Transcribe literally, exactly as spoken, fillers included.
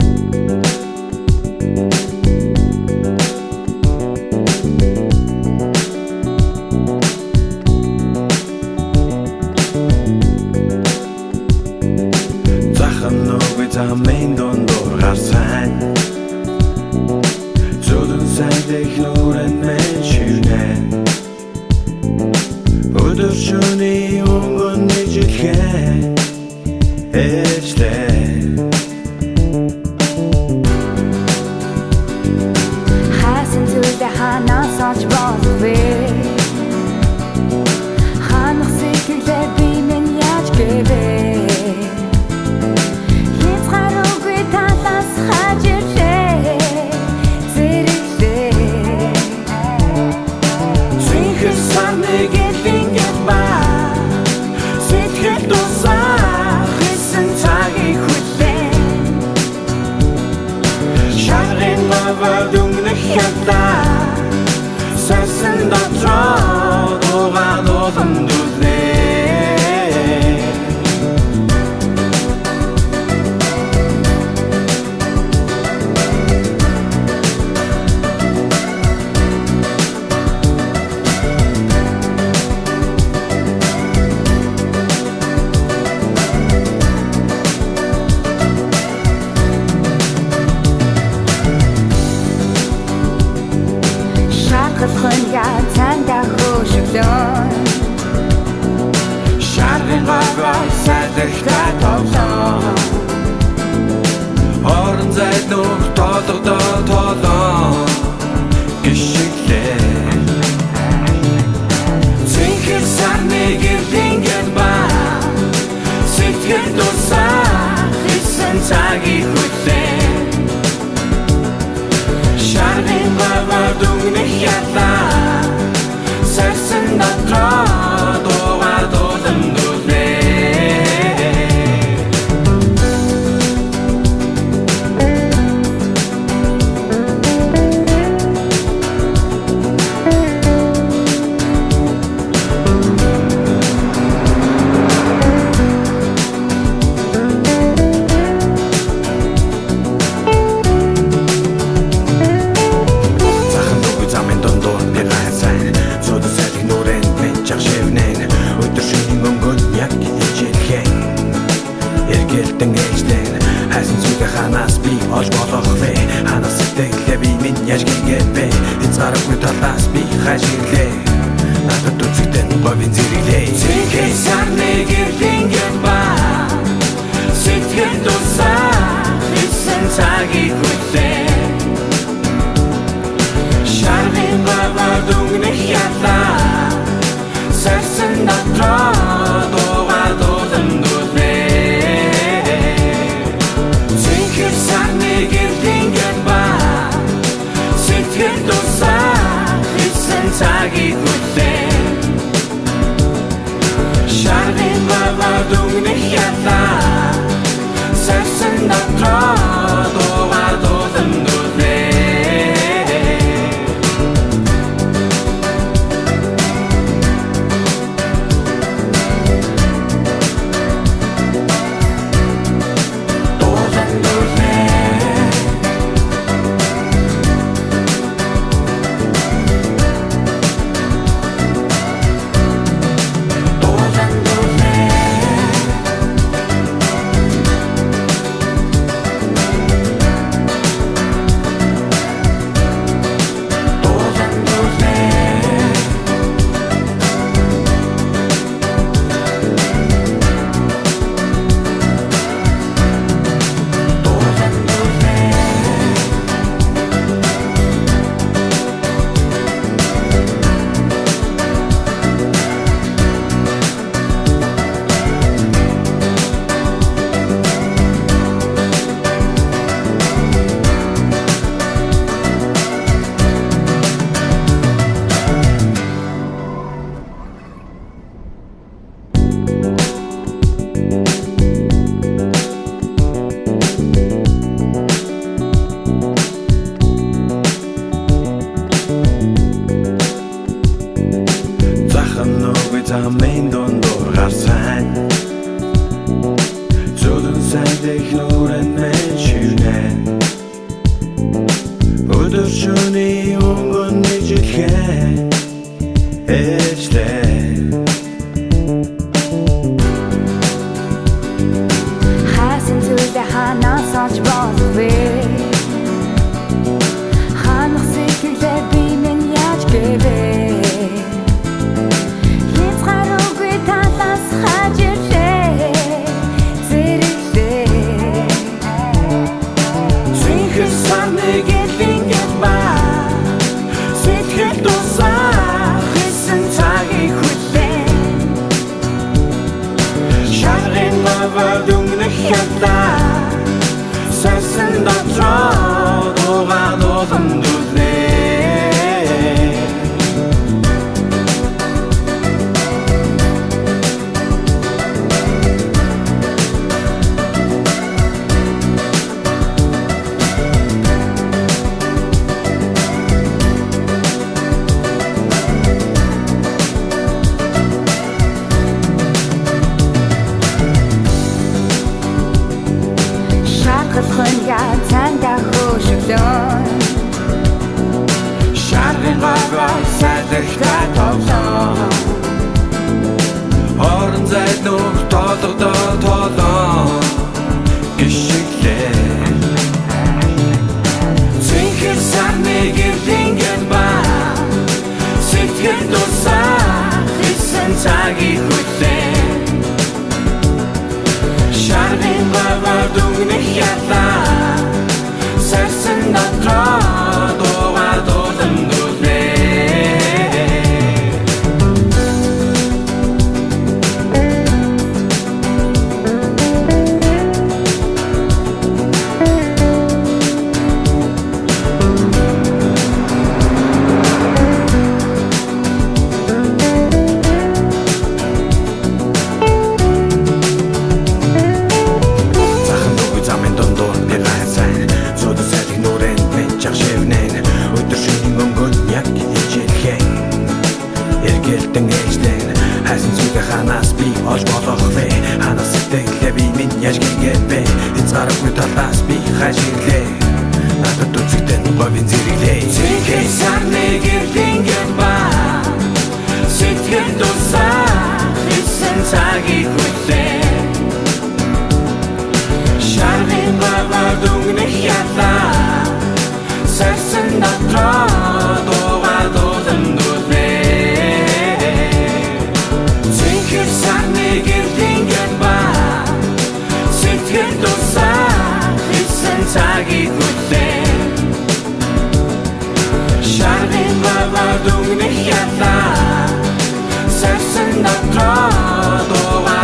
замын дундуур гарц Зөөлөн сайдэх нүүрэнд минь шивнэнэ Өдөр шөнийн өнгө ижилхэн ээлжлэнэ Хайсан зүйлээ хаанаас олж болох Ханах сэтгэлээ би минь яаж гээвээ Хязгаар үгүй талаас хайж Yalaa, Haysan dotroo, dugaan olan зүйлээ. Шаргын гаацанда хөшөглөн Шаргын гавай салхи толоо Орон зайд нүх толгодоо толоо гიშгэлээ Зинхэр сарны гэрлингээр ба Сэтгэл дусаа хийсэн цагийг хүлээ Шаргын гавай дүгнэх ялаа Хайсан дотроо дугаад олон зүйлээ замын дундуур Зөөлөн сайдэх нүүрэнд минь шивнэнэ Өдөр шөнийн өнгө яг ижилхэн эргэлдэн ээлжлэнэ Хайсан зүйлээ хаанаас би олж болох вэ Ханах сэтгэлээ би минь яаж гээвээ Хязгаар талаас би хайж надад үзэгдэн говийн зэрэглээ Зинхэр сарны гэрлингээр ба Сэтгэл дусаа хийсэн цагийг хүлээ Шаргын гавай дүгнэх ялаа Хайсан дотроо дугаад олон зүйлээ Зинхэр сарны гэрлингээр ба Сэтгэл дусаа хийсэн цагийг хүлээ Шаргын гавай дүгнэх ялаа Хайсан дотроо дугаад олон зүйлээ болж болох вэ? Ханах сэтгэлээ би минь яаж гээвээ? Хязгаар үгүй талаас хайж зэрэглээ. Зинхэр сарны гэлингээд ба сэтгэл дусаа хийсэн цагийг хүлээн Шаргын наваад өнгөнөх ялаа Сайсан дотроо дугаад улам дүлээ Шаргын гаваа салхитай тоглоо Орон зайд нүх тоолгодоо тоолоо гიშгэлээ Зинхэр сарны гэрлингээд ба сэтгэл дусаа хийсэн цагийг хүлээн Шаргын гаваа дүгнэх ялаа Сайсан дотроо дугаад улам дүлээ Захан үгүй замын дундуур нэг хайсан Зөөлөн салхи нүүрэнд минь шивнэнэ Өдөр шөнийн өнгө яг ижилхэн Эргэлдэн ээлжлэнэ Хайсан зүйлээ хаанаас би олж болох вэ Ханах сэтгэлээ би минь яаж гээвээ Хязгаар үгүй талаас би хайж надад үзэгдэн говийн зэрэглээ Зинхэр сарны гэрлингээд ба Сэтгэл дусаа хийсэн цагийг хүлээн Шаргын гаваа дүгнэх ялаа Сайсан дотроо дугаад улам дүлээ Зинхэр сарны гэрлингээд ба Сэтгэл дусаа хийсэн цагийг хүлээн Шаргын гаваа дүгнэх ялаа Сайсан дотроо дугаад